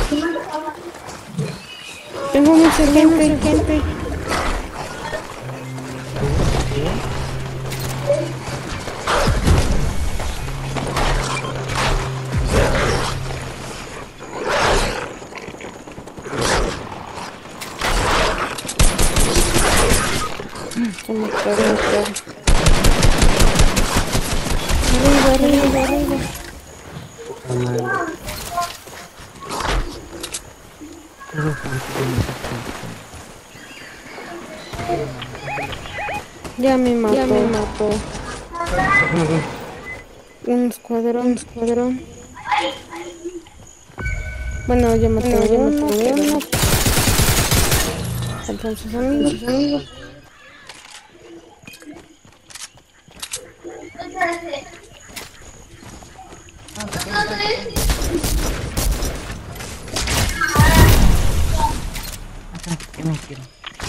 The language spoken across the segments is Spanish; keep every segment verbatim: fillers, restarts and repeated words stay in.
Tengo mucha gente, gente. Se me cae, me cae. Arriba, arriba, arriba. Ya me mató, ya me mató. Un escuadrón, un escuadrón. Bueno, yo maté bueno, yo uno, maté uno. Faltan sus amigos, sus amigos. ¿Qué me quiero?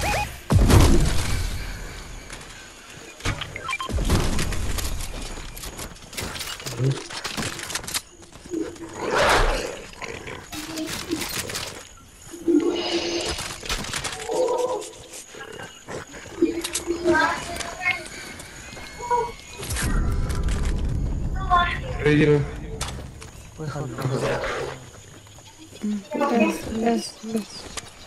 Relleno. Pues joder. Gracias, gracias.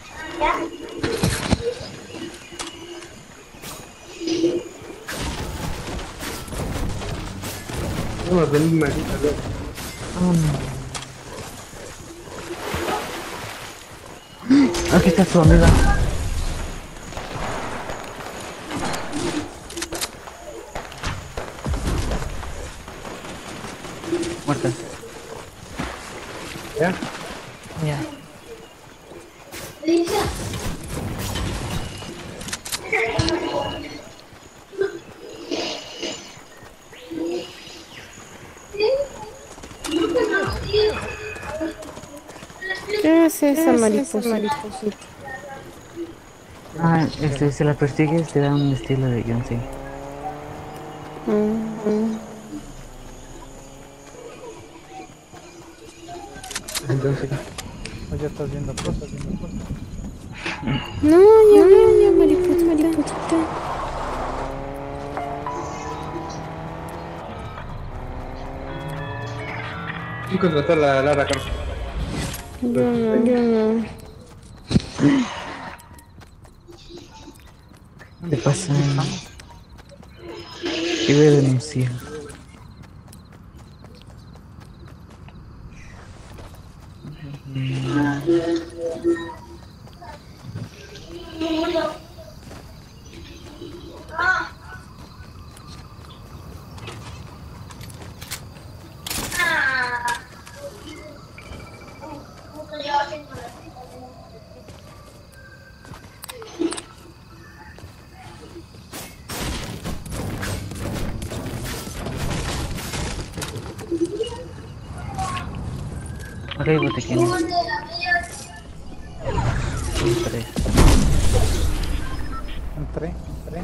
No, ven, maldita loca. Oh, no. Aquí está tu amiga. Muerta. ¿Ya? Ya. ¿Qué es esa mariposita? Ah, este, si la persigues te da un estilo de John C. Mm, mm. Entonces, Pues ya estás viendo cosas, viendo cosas. No, ya veo, ya mariposita, mariposita. ¿quién contrató a la Lara Croft? Yo no, yo no. ¿Qué pasa? ¿Qué voy a denunciar? Ok, botequín. Tres. Entré, entré.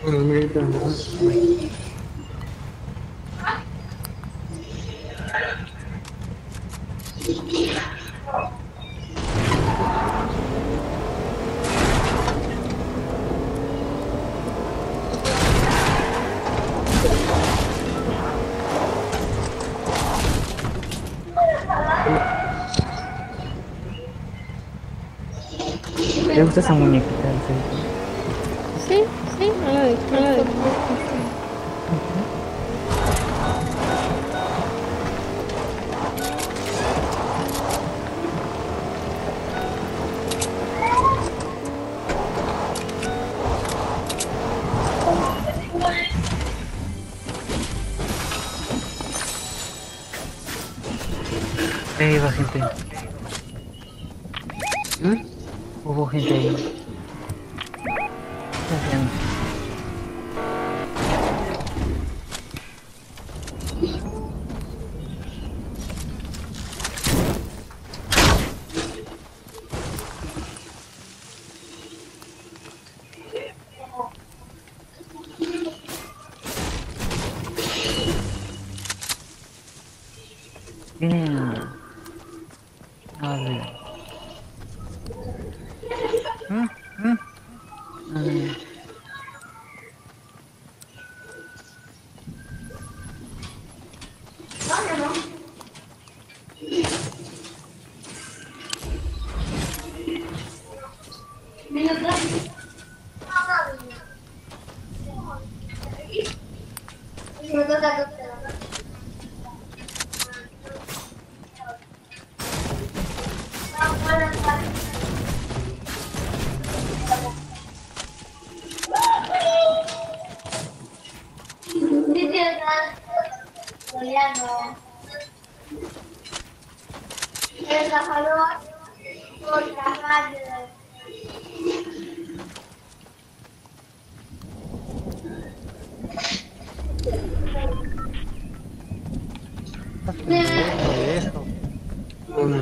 Unos miguitas. ¿Te gusta esa muñequita? Sí, sí, a la de a la de Ahí va gente. ¿Mm? Hubo gente ahí. ¿Qué está haciendo? Viene a... a ver. ¿Mm? ¿Mm? A ver. De eso. Una.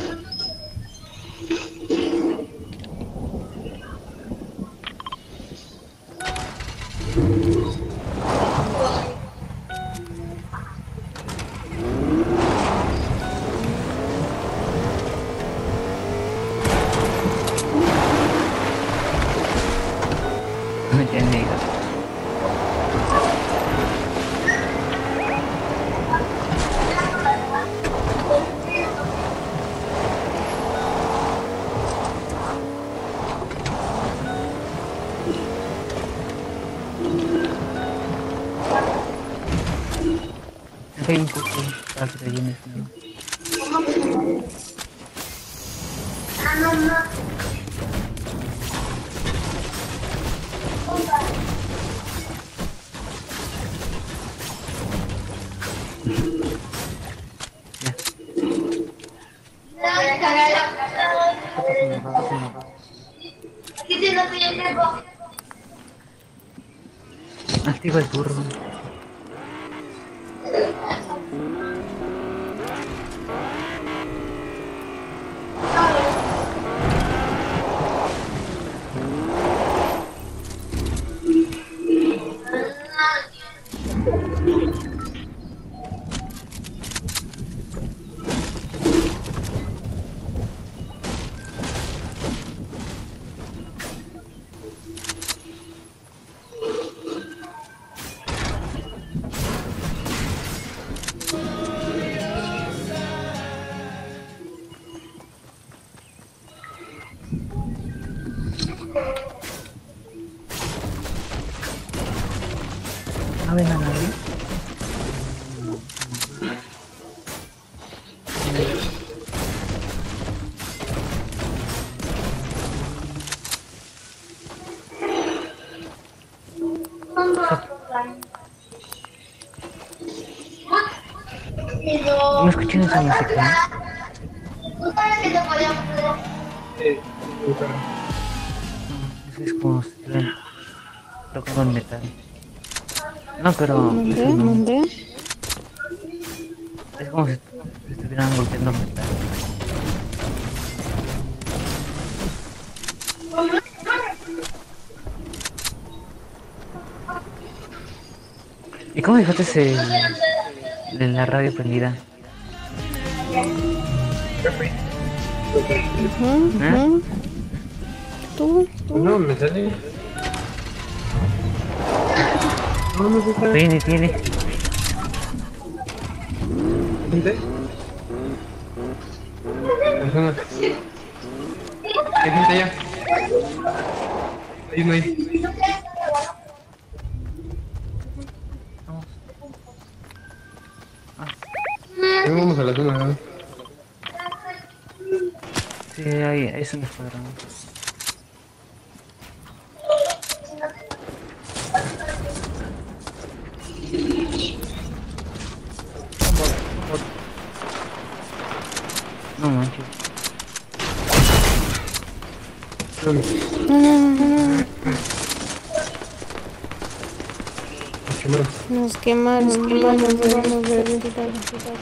Me tiene ido. Hay un poco para que rellenes, ¿no? Activa el burro. ¿No ven a nadie? ¿No escuchan esa música? Sí, Eso es como si estuvieran tocando el metal. No, pero ¿Dónde? eso no. ¿Dónde? Es como si estuvieran golpeando metal. ¿Y cómo dejaste ese, el- la radio prendida? Ujú, ¿Eh? ujú. Tú, tú. No, me sale. No, no se sabe. Tiene, tiene. ¿Gente? Personas. Hay gente allá. Hay uno ahí. Ahí vamos a la zona, ¿no? Sí, ahí, ahí es un escuadrón. No manches. No, no, no, no. Quemaron. Nos quemaron, nos quemaron, nos vamos a ver. Quítalo, quítalo.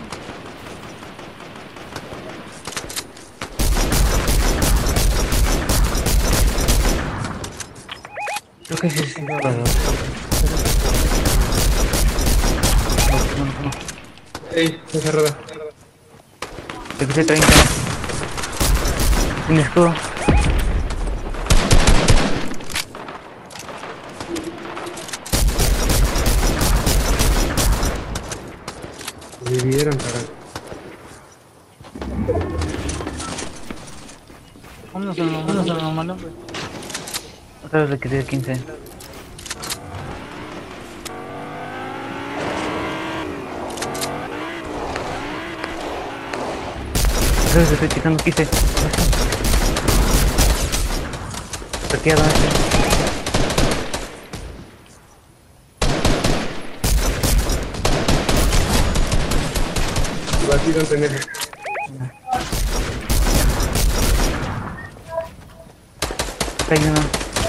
Creo que sí, sí, no, no, no. No, no, no. Ey, esa rueda. Te puse treinta. Sin escudo. Vivieron, carajo. Vámonos a lo vámonos a lo normal, hombre. Otra vez le quedé quince. Otra vez le estoy quitando quince. Retirada. Así no tenés. Hay uno.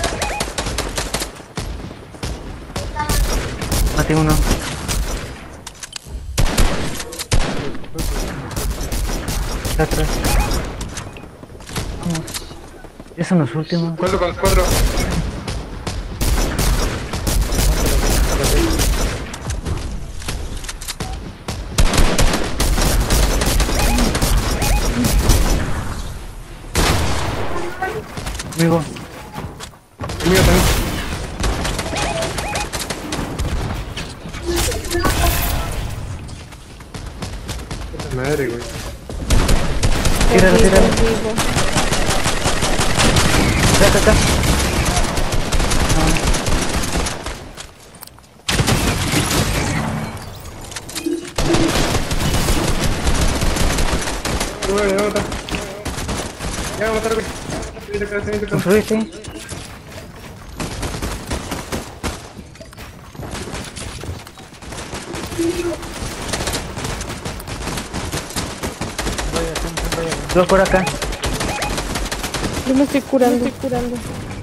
Maté uno. Está atrás. Vamos. Ya son los últimos. Cuatro con cuatro. Amigo. El mío también. Puta madre, güey. Tíralo, Vivo, tíralo. vivo. Acá, acá, acá. Güey, ya va a matar. Ya va a matar, güey. Estoy acá, estoy acá. Construiste. Vaya, siempre vaya. Dos por acá. Yo me estoy curando, estoy curando.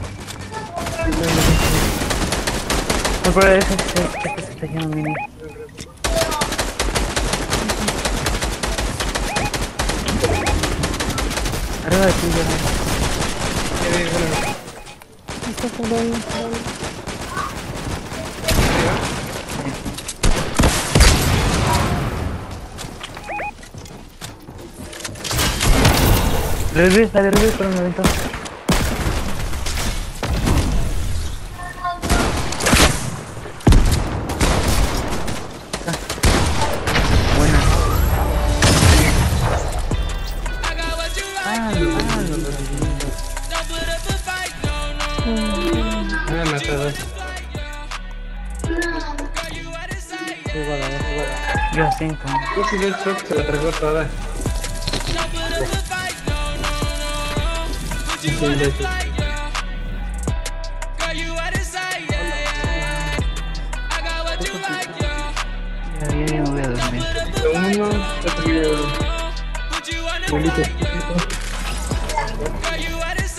Dos por ese. Este se está lleno mini. Arriba de ti, ya. Eh, bueno, Me está curando. Revive, la de revive, pero me aventó. Buena. Ah, no, ah, no, no. me han matado. Jugada, ya jugada. Yo a cinco. Yo sí del shock se la tragó toda. Sí, sí, de hecho. Ya, ya, ya me voy a dormir. Lo uno, otro video. Bonito.